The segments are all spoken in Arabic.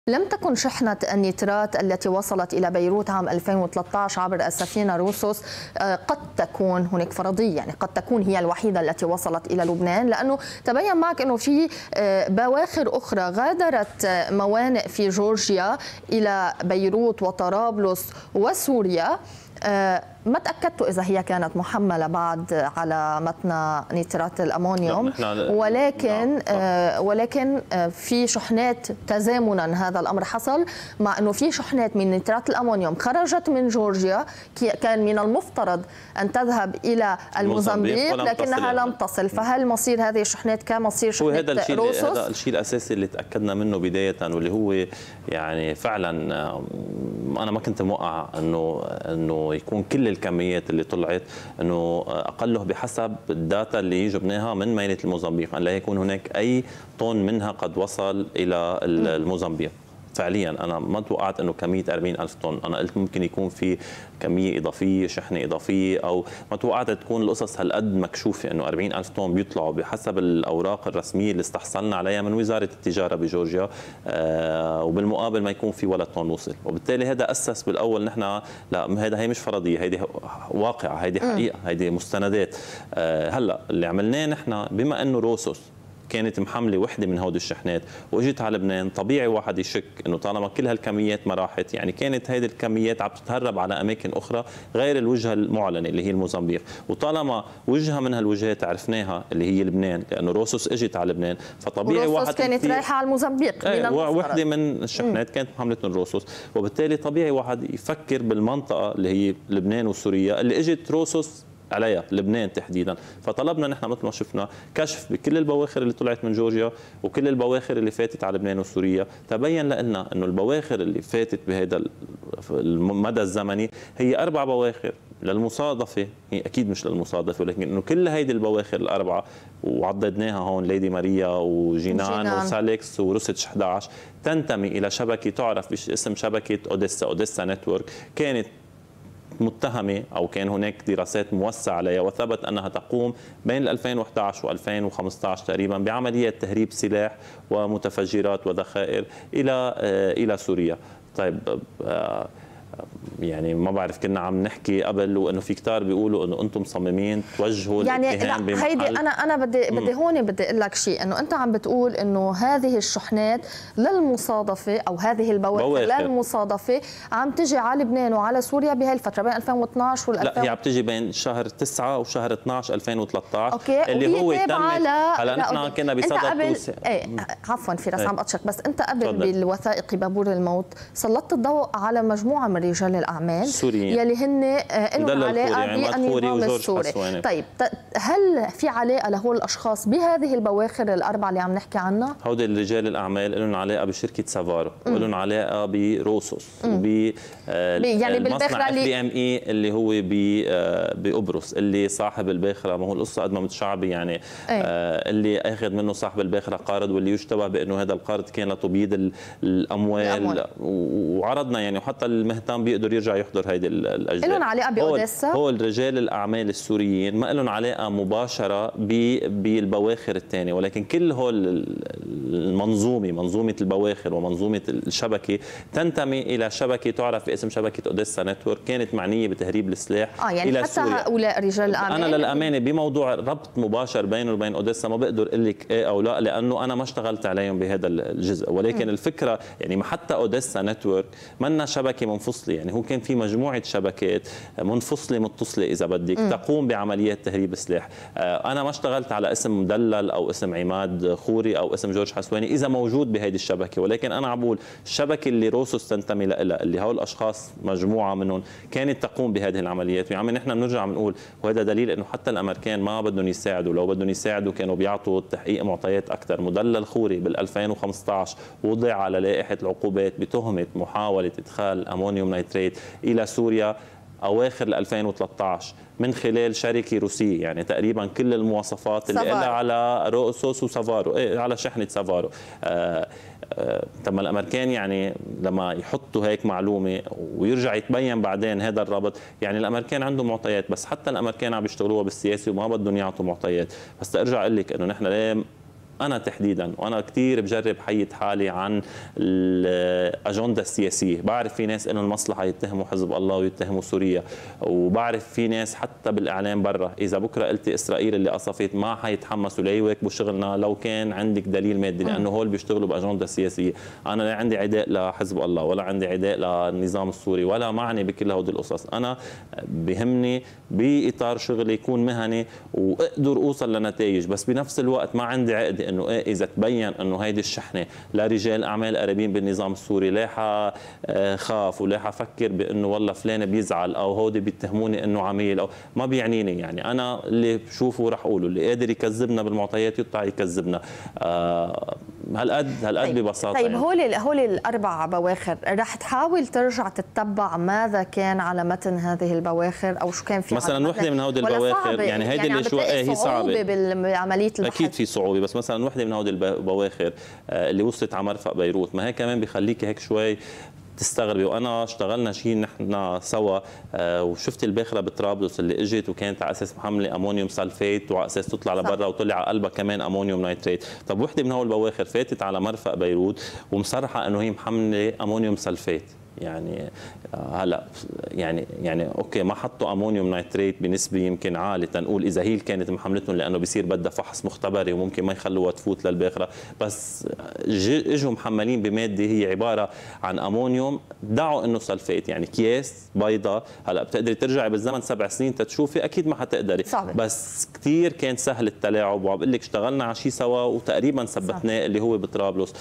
لم تكن شحنة النيترات التي وصلت إلى بيروت عام 2013 عبر السفينة روسوس قد تكون هناك فرضية، يعني قد تكون هي الوحيدة التي وصلت إلى لبنان، لأنه تبين معك أنه في بواخر أخرى غادرت موانئ في جورجيا إلى بيروت وطرابلس وسوريا. ما تأكدت إذا هي كانت محملة بعد على متن نيترات الأمونيوم، ولكن في شحنات تزامنا هذا الأمر حصل مع أنه في شحنات من نيترات الأمونيوم خرجت من جورجيا، كان من المفترض أن تذهب إلى الموزمبيق لكنها لم تصل. فهل مصير هذه الشحنات كمصير شحنات روسوس؟ هذا الشيء الأساسي اللي تأكدنا منه بداية، واللي هو يعني فعلا أنا ما كنت موقع أنه يكون كل الكميات اللي طلعت، انه اقله بحسب الداتا اللي جبناها من ميناء الموزمبيق ان لا يكون هناك اي طن منها قد وصل الى الموزمبيق. فعليا انا ما توقعت انه كميه 40,000 طن، انا قلت ممكن يكون في كميه اضافيه، شحنه اضافيه، او ما توقعت تكون القصص هالقد مكشوفه انه 40,000 طن بيطلعوا بحسب الاوراق الرسميه اللي استحصلنا عليها من وزاره التجاره بجورجيا، وبالمقابل ما يكون في ولا طن وصل. وبالتالي هذا اسس بالاول نحن لا، هي مش فرضيه، هيدي واقعه، هيدي حقيقه، هيدي مستندات. هلا اللي عملناه نحن بما انه روسوس كانت محمله وحده من هودي الشحنات واجت على لبنان، طبيعي واحد يشك انه طالما كل هالكميات ما راحت، يعني كانت هيدي الكميات عم تتهرب على اماكن اخرى غير الوجهه المعلنه اللي هي الموزمبيق، وطالما وجهه من هالوجهات عرفناها اللي هي لبنان، لانه روسوس اجت على لبنان، فطبيعي واحد كانت رايحه على الموزمبيق، وحده من الشحنات كانت محمله من روسوس، وبالتالي طبيعي واحد يفكر بالمنطقه اللي هي لبنان وسوريا اللي اجت روسوس عليها، لبنان تحديدا. فطلبنا نحن مثل ما شفنا كشف بكل البواخر اللي طلعت من جورجيا وكل البواخر اللي فاتت على لبنان وسوريا. تبين لنا انه البواخر اللي فاتت بهذا المدى الزمني هي 4 بواخر للمصادفه، هي اكيد مش للمصادفه، ولكن انه كل هيدي البواخر الاربعه وعددناها هون، ليدي ماريا وجينان وسالكس وروسيتش 11، تنتمي الى شبكه تعرف باسم شبكه اوديسا نتورك، كانت متهمه او كان هناك دراسات موسعه عليها، وثبت انها تقوم بين 2011 و2015 تقريبا بعمليات تهريب سلاح ومتفجرات وذخائر الى سوريا. طيب يعني ما بعرف، كنا عم نحكي قبل وانه في كتار بيقولوا انه انتم مصممين توجهوا الاتهام بمحل. هيدي انا بدي هون بدي اقول لك شيء، انه انت عم بتقول انه هذه الشحنات للمصادفه او هذه البواخر للمصادفه عم تجي على لبنان وعلى سوريا بهي الفتره بين 2012 لا، هي عم تجي بين شهر 9 وشهر 12 2013. اوكي، اللي هو تم هلا نحن كنا بصدد توسيع. عفوا فراس عم بقطشك، بس انت قبل بالوثائقي بابور الموت سلطت الضوء على مجموعه من رجال الأعمال السوريين يلي هن لهم علاقة بالنظام السوري. طيب هل في علاقة لهول الأشخاص بهذه البواخر الأربعة اللي عم نحكي عنها؟ هودي رجال الأعمال لهم علاقة بشركة سافارو، ولهم علاقة بروسوس، وب يعني بالباخرة اللي هو بقبرص، اللي صاحب الباخرة، ما هو القصة قد ما متشعبة يعني اللي أخذ منه صاحب الباخرة قارض، واللي يشتبه بأنه هذا القرض كان لتبييض الأموال. وعرضنا يعني، وحتى المهتم بيقدر يرجع يحضر هيدي الاجزاء. لهم علاقه باوديسا؟ هو الرجال الاعمال السوريين ما لهم علاقه مباشره بالبواخر الثانيه، ولكن كل هول منظومه البواخر ومنظومه الشبكه تنتمي الى شبكه تعرف باسم شبكه اوديسا نتورك، كانت معنيه بتهريب السلاح يعني الى حتى سوريا. هؤلاء رجال الاعمال، انا للامانه بموضوع ربط مباشر بينه وبين اوديسا ما بقدر اقول لك ايه او لا، لانه انا ما اشتغلت عليهم بهذا الجزء، ولكن الفكره يعني حتى اوديسا نتورك منا شبكه منفصله، يعني هو كان في مجموعه شبكات منفصله متصله اذا بدك تقوم بعمليات تهريب سلاح. انا ما اشتغلت على اسم مدلل او اسم عماد خوري او اسم جورج حسواني اذا موجود بهيدي الشبكه، ولكن انا عم بقول الشبكه اللي روسوس تنتمي لها، اللي هول الاشخاص مجموعه منهم كانت تقوم بهذه العمليات. ويعني نحن بنرجع بنقول، وهذا دليل انه حتى الامريكان ما بدهم يساعدوا، لو بدهم يساعدوا كانوا بيعطوا التحقيق معطيات اكثر. مدلل خوري بال 2015 وضع على لائحه العقوبات بتهمه محاوله ادخال امونيوم نيتريت الى سوريا اواخر 2013 من خلال شركه روسيه، يعني تقريبا كل المواصفات اللي لها على روسوس وسافارو، على شحنه سافارو. طب الامريكان يعني لما يحطوا هيك معلومه ويرجع يتبين بعدين هذا الربط، يعني الامريكان عندهم معطيات، بس حتى الامريكان عم بيشتغلوها بالسياسه وما بدهم يعطوا معطيات. بس ارجع اقول لك انه نحن انا تحديدا، وانا كثير بجرب حيد حالي عن الاجنده السياسيه، بعرف في ناس انه المصلحه يتهموا حزب الله ويتهموا سوريا، وبعرف في ناس حتى بالاعلام برا اذا بكره قلت اسرائيل اللي قصفت ما حيتحمسوا ليواكبوا شغلنا لو كان عندك دليل مادي، لانه هول بيشتغلوا باجنده سياسيه. انا لا عندي عداء لحزب الله ولا عندي عداء للنظام السوري ولا معني بكل هودي القصص، انا بهمني باطار شغلي يكون مهني واقدر اوصل لنتائج، بس بنفس الوقت ما عندي عقده انه اذا تبين انه هيدي الشحنه لرجال اعمال قريبين بالنظام السوري لا خاف ولا حفكر بانه والله فلان بيزعل او هودي بيتهموني انه عميل او ما بيعنيني. يعني انا اللي بشوفه رح اقوله، اللي قادر يكذبنا بالمعطيات يطلع يكذبنا. هالقد ببساطه. طيب يعني. هول الاربع بواخر رح تحاول ترجع تتبع ماذا كان على متن هذه البواخر او شو كان في مثلا وحده من هودي البواخر، يعني هيدي اللي شو هي صعبه بعمليه البحث. اكيد في صعوبه، بس مثلا وحده من هودي البواخر اللي وصلت على مرفق بيروت، ما هي كمان بخليكي هيك شوي تستغربي. وانا اشتغلنا شيء نحن سوا وشفت الباخره بطرابلس اللي اجت وكانت على اساس محمله امونيوم سلفيت وعلى اساس تطلع لبرا وطلع على قلبها كمان امونيوم نايتريت. طب وحده من هول البواخر فاتت على مرفق بيروت ومصرحه انه هي محمله امونيوم سلفيت. يعني هلا يعني اوكي ما حطوا امونيوم نايتريت بنسبه يمكن عاليه تنقول اذا هي كانت محملتهم، لانه بصير بدها فحص مختبري وممكن ما يخلوها تفوت للباخره، بس اجوا محملين بماده هي عباره عن امونيوم دعوا انه سلفيت، يعني اكياس بيضاء. هلا بتقدري ترجعي بالزمن 7 سنين تشوفي، اكيد ما حتقدري صعب. بس كثير كان سهل التلاعب، وعم بقول لك اشتغلنا على شيء سوا وتقريبا ثبتناه اللي هو بطرابلس.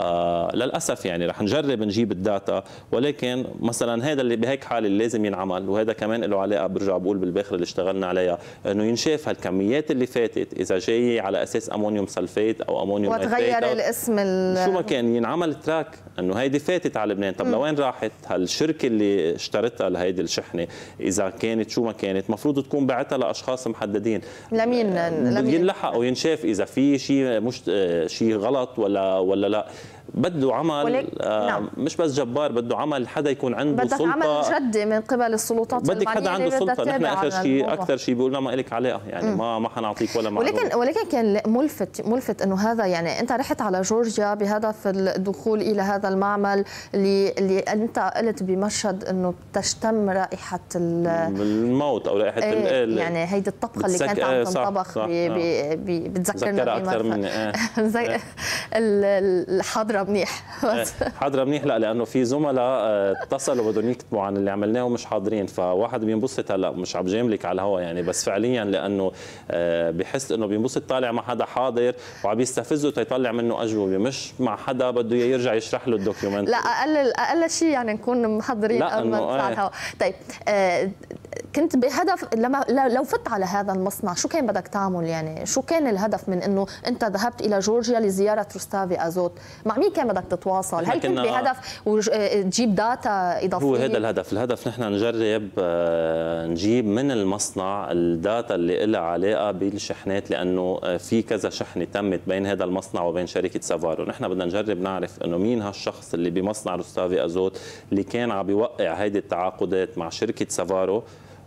للاسف يعني رح نجرب نجيب الداتا، ولكن مثلا هذا اللي بهيك حال اللي لازم ينعمل، وهذا كمان له علاقه برجع بقول بالباخره اللي اشتغلنا عليها، انه ينشاف هالكميات اللي فاتت اذا جاي على اساس امونيوم سلفيت او امونيوم نايتريت وتغير الاسم شو ما كان، ينعمل تراك انه هيدي فاتت على لبنان. طب لوين راحت هالشركه اللي اشترتها لهيدي الشحنه؟ اذا كانت شو ما كانت المفروض تكون باعتها لاشخاص محددين، لمين ينلحق وينشاف اذا في شيء مش شيء غلط ولا لا. بده عمل نعم. مش بس جبار، بده عمل حدا يكون عنده بدك سلطه، عمل جدي من قبل السلطات بدك حدا عنده سلطه. نحن اكثر شيء بيقولنا ما لك علاقه، يعني ما حنعطيك ولا معلومه. ولكن كان ملفت انه هذا، يعني انت رحت على جورجيا بهدف الدخول الى هذا المعمل اللي انت قلت بمشهد انه تشتم رائحه الموت او رائحه يعني هيدي الطبخه اللي كانت عم تنطبخ بتذكرنا اكثر من زي الحاضره منيح. حاضره منيح، لا لانه في زملاء اتصلوا بدهم يكتبوا عن اللي عملناه ومش حاضرين، فواحد بينبسط هلا مش عم جاملك على الهواء يعني، بس فعليا لانه بحس انه بينبسط طالع مع حدا حاضر وعم يستفزه تيطلع منه اجوبه، مش مع حدا بده يرجع يشرح له الدوكيومنت. لا اقل شيء يعني نكون محضرين قبل ما نطلع على الهواء. طيب كنت بهدف لو فت على هذا المصنع شو كان بدك تعمل؟ يعني شو كان الهدف من انه انت ذهبت الى جورجيا لزياره روستافي ازوت؟ مع مين كان بدك تتواصل؟ هل كنت بهدف تجيب داتا اضافيه؟ هو هذا الهدف نحن نجرب نجيب من المصنع الداتا اللي لها علاقه بالشحنات، لانه في كذا شحنه تمت بين هذا المصنع وبين شركه سافارو. نحن بدنا نجرب نعرف انه مين هالشخص اللي بمصنع روستافي ازوت اللي كان عم بيوقع هيدي التعاقدات مع شركه سافارو،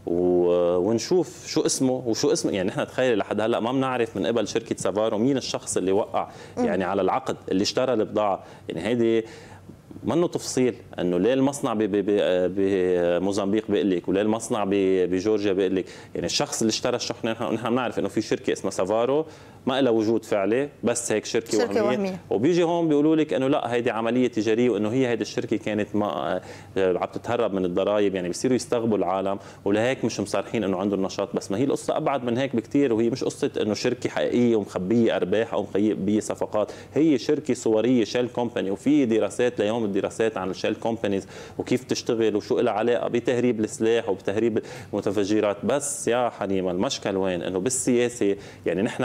ونشوف شو اسمه يعني نحن تخيل لحد هلا ما بنعرف من قبل شركه سافارو مين الشخص اللي وقع يعني على العقد اللي اشترى البضاعه. يعني هيدي منه تفصيل انه ليه المصنع بموزمبيق بيقول لك وليه المصنع بجورجيا بيقول لك، يعني الشخص اللي اشترى الشحنه نحن بنعرف انه في شركه اسمها سافارو ما لها وجود فعلي، بس هيك شركه وهميه، وبيجي هون بيقولوا لك انه لا هيدي عمليه تجاريه وانه هيدي الشركه كانت ما عم تتهرب من الضرائب، يعني بيصيروا يستغبوا العالم ولهيك مش مصرحين انه عنده النشاط. بس ما هي القصه ابعد من هيك بكثير، وهي مش قصه انه شركه حقيقيه ومخبيه ارباح او مخبيه صفقات، هي شركه صوريه شيل كومباني، وفي دراسات ليوم الدراسات عن الشيل كومبانيز وكيف تشتغل وشو لها علاقه بتهريب السلاح وبتهريب المتفجرات. بس يا حنيمه المشكل وين؟ انه بالسياسه يعني نحن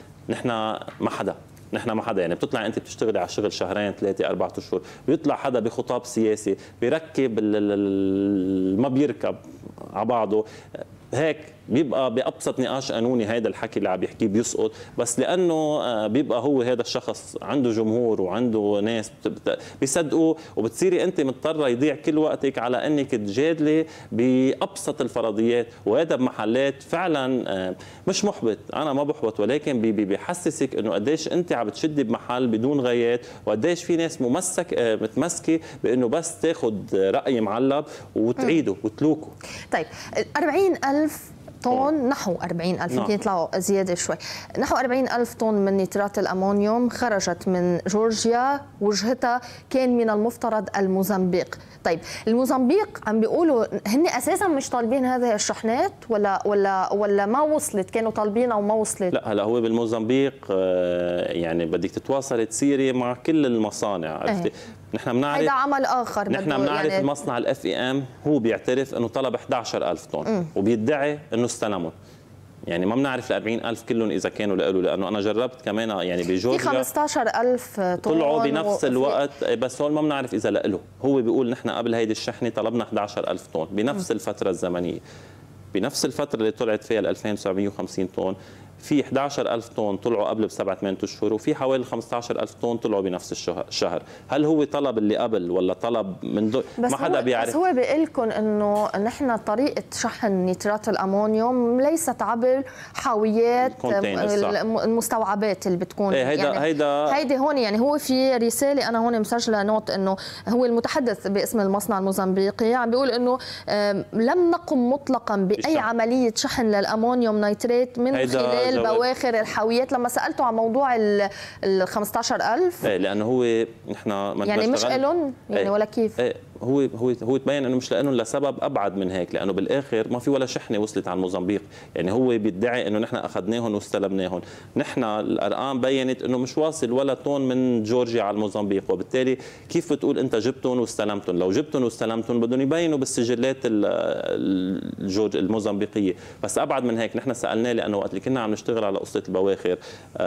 ما حدا يعني بتطلع انت بتشتغلي على شغل شهرين 3 4 اشهر، بيطلع حدا بخطاب سياسي بيركب ما بيركب على بعضه هيك بيبقى بأبسط نقاش قانوني هذا الحكي اللي عم يحكيه بيسقط، بس لأنه بيبقى هو هذا الشخص عنده جمهور وعنده ناس بيصدقوه، وبتصيري أنت مضطرة يضيع كل وقتك على أنك تجادلي بأبسط الفرضيات، وهذا بمحلات فعلا مش محبط. أنا ما بحبط، ولكن بيحسسك أنه قديش أنت عم بتشدي بمحل بدون غايات، وقديش في ناس متمسكة بأنه بس تاخذ رأي معلب وتعيده وتلوكه. طيب 40,000 طن، نحو 40,000، يمكن يطلعوا زيادة شوي، نحو 40,000 طن من نيترات الأمونيوم خرجت من جورجيا، وجهتها كان من المفترض الموزمبيق. طيب الموزمبيق عم بيقولوا هن أساسا مش طالبين هذه الشحنات ولا ما وصلت، كانوا طالبينها وما وصلت؟ لا هلا هو بالموزمبيق يعني بدك تتواصلي تسيري مع كل المصانع، عرفتي؟ نحن بنعرف هذا عمل اخر، نحن بنعرف يعني المصنع الاف اي ام هو بيعترف انه طلب 11,000 طن وبيدعي انه استلمهم. يعني ما بنعرف ال 40,000 كلهم اذا كانوا له، لانه انا جربت كمان يعني بجورجيا في 15,000 طن طلعوا بنفس الوقت، بس هول ما بنعرف اذا له. هو بيقول نحن قبل هيدي الشحنه طلبنا 11,000 طن بنفس الفتره الزمنيه، بنفس الفتره اللي طلعت فيها ال 2,750 طن. في 11,000 طن طلعوا قبل ب7-8 اشهر، وفي حوالي 15,000 طن طلعوا بنفس الشهر. هل هو طلب اللي قبل ولا طلب من ما حدا بيعرف؟ بس هو بيقول لكم انه نحن طريقه شحن نيترات الامونيوم ليست عبر حاويات المستوعبات اللي بتكون هيدي هون. يعني هو في رساله انا هون مسجله نوت انه هو المتحدث باسم المصنع الموزمبيقي عم بيقول انه لم نقم مطلقا باي عمليه شحن للامونيوم نيتريت من خلال بواخر الحاويات. لما سالته عن موضوع ال 15,000 لانه هو نحن يعني مش لهم يعني ولا كيف؟ هو تبين انه مش لانه لسبب ابعد من هيك، لانه بالاخر ما في ولا شحنه وصلت على موزمبيق. يعني هو بيدعي انه نحن اخذناهم واستلمناهم، نحن الارقام بينت انه مش واصل ولا طن من جورجيا على الموزمبيق، وبالتالي كيف بتقول انت جبتهم واستلمتهم؟ لو جبتهم واستلمتهم بدهم يبينوا بالسجلات الموزمبيقيه. بس ابعد من هيك نحن سالناه، لانه وقت اللي كنا عم نشتغل على قصه البواخر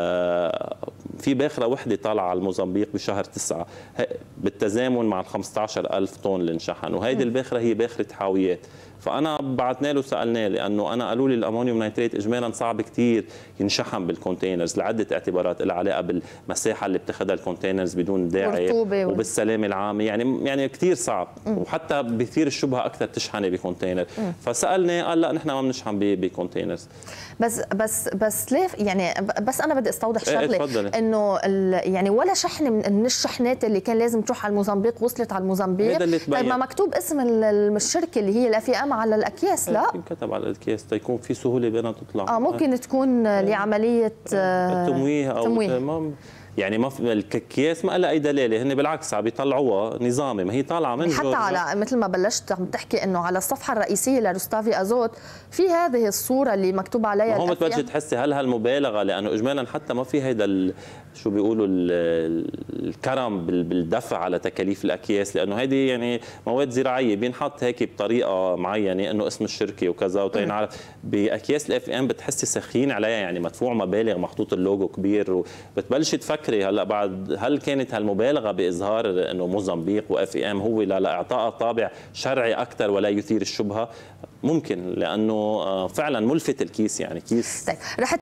في باخره وحده طالعه على الموزمبيق بشهر 9 بالتزامن مع ال 15,000 طن اللي انشحن، وهيدي الباخره هي باخره حاويات. فانا بعثنا له سالناه، لانه انا قالوا لي الامونيوم نيتريت اجمالا صعب كثير ينشحن بالكونتينرز لعده اعتبارات لها علاقه بالمساحه اللي بتاخذها الكونتينرز بدون داعي وبالسلامه العامه، يعني كثير صعب، وحتى بيثير الشبهه اكثر تشحني بكونتينر. فسالني قال لا نحن ما بنشحن بكونتينرز. بس ليه يعني؟ بس انا بدي استوضح شغله، انه يعني ولا شحنه من الشحنات اللي كان لازم تروح على الموزمبيق وصلت على الموزمبيق. طيب ما مكتوب اسم الشركه اللي هي الاف ام على الاكياس؟ لا كتب على الاكياس تيكون في سهوله بينها تطلع. ممكن تكون لعمليه تمويه او يعني ما في الكياس ما لها اي دلاله، هن بالعكس عم بيطلعوها نظامي، ما هي طالعه من حتى على مثل ما بلشت عم تحكي انه على الصفحه الرئيسيه لروستافي ازوت في هذه الصوره اللي مكتوب عليها. هون بتبلشي تحسي هل هالمبالغه، لانه اجمالا حتى ما في هيدا شو بيقولوا الكرم بالدفع على تكاليف الاكياس، لانه هيدي يعني مواد زراعيه بينحط هيك بطريقه معينه انه اسم الشركه وكذا وتنعرف. باكياس الاف ام بتحسي سخين عليها، يعني مدفوع مبالغ، محطوط اللوجو كبير، وبتبلشي تفكري هلا بعد هل كانت هالمبالغه باظهار انه موزمبيق واف ام هو لاعطائها طابع شرعي اكثر ولا يثير الشبهه؟ ممكن، لانه فعلا ملفت الكيس، يعني كيس. طيب رح